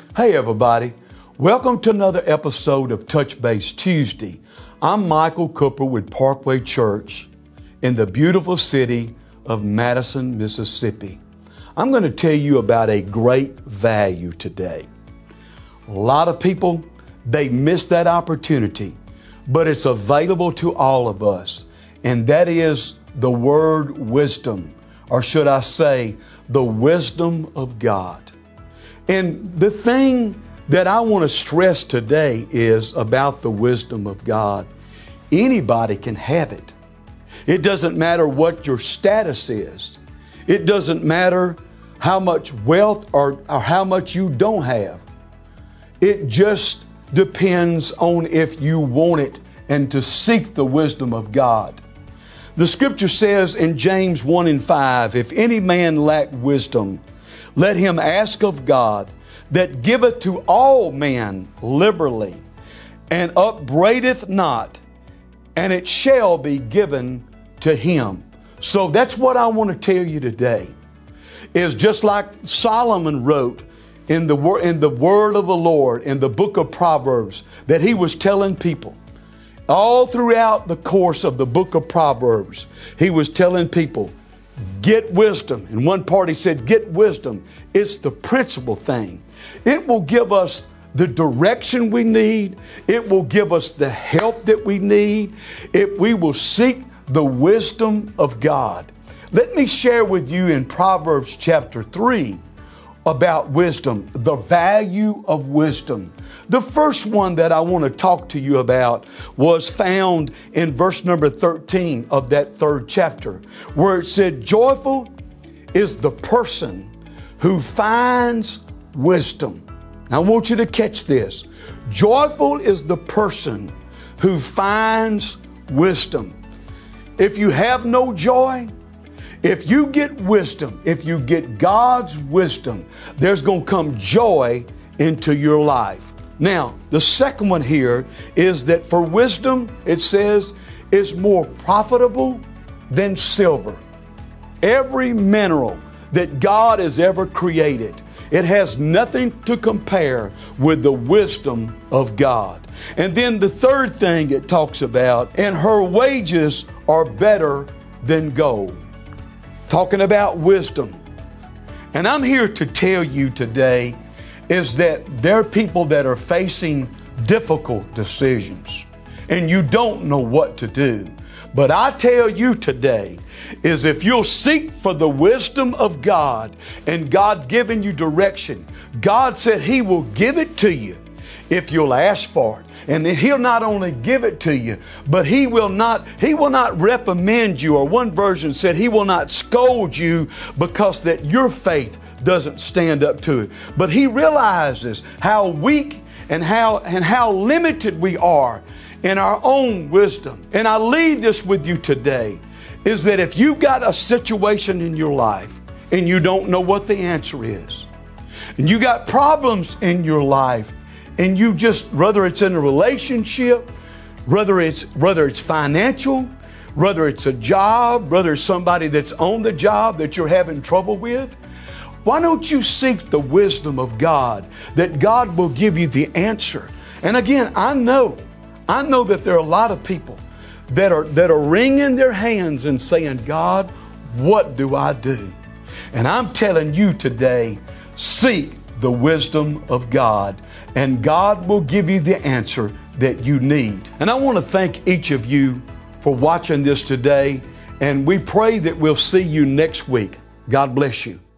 Hey everybody, welcome to another episode of Touch Base Tuesday. I'm Michael Cooper with Parkway Church in the beautiful city of Madison, Mississippi. I'm going to tell you about a great value today. A lot of people, they miss that opportunity, but it's available to all of us, and that is the word wisdom, or should I say, the wisdom of God. And the thing that I want to stress today is about the wisdom of God. Anybody can have it. It doesn't matter what your status is. It doesn't matter how much wealth or how much you don't have. It just depends on if you want it and to seek the wisdom of God. The scripture says in James 1:5, if any man lack wisdom, let him ask of God, that giveth to all men liberally, and upbraideth not, and it shall be given to him. So that's what I want to tell you today, is just like Solomon wrote in the word of the Lord, in the book of Proverbs, that he was telling people, all throughout the course of the book of Proverbs, he was telling people, get wisdom. In one part he said, get wisdom. It's the principal thing. It will give us the direction we need. It will give us the help that we need. We will seek the wisdom of God. Let me share with you in Proverbs chapter 3 about wisdom, the value of wisdom. The first one that I want to talk to you about was found in verse number 13 of that third chapter, where it said, joyful is the person who finds wisdom. Now I want you to catch this. Joyful is the person who finds wisdom. If you have no joy, if you get wisdom, if you get God's wisdom, there's going to come joy into your life. Now, the second one here is that for wisdom, it says, is more profitable than silver. Every mineral that God has ever created, it has nothing to compare with the wisdom of God. And then the third thing it talks about, and her wages are better than gold. Talking about wisdom. And I'm here to tell you today is that there are people that are facing difficult decisions and you don't know what to do. But I tell you today is if you'll seek for the wisdom of God and God giving you direction, God said He will give it to you if you'll ask for it. And then He'll not only give it to you, but He will not reprimand you, or one version said He will not scold you because that your faith doesn't stand up to it. But He realizes how weak and how limited we are in our own wisdom. And I leave this with you today, is that if you've got a situation in your life and you don't know what the answer is, and you got problems in your life, and you just, whether it's in a relationship, whether it's financial, whether it's a job, whether it's somebody that's on the job that you're having trouble with, why don't you seek the wisdom of God, that God will give you the answer? And again, I know that there are a lot of people that are wringing their hands and saying, God, what do I do? And I'm telling you today, seek the wisdom of God, and God will give you the answer that you need. And I want to thank each of you for watching this today, and we pray that we'll see you next week. God bless you.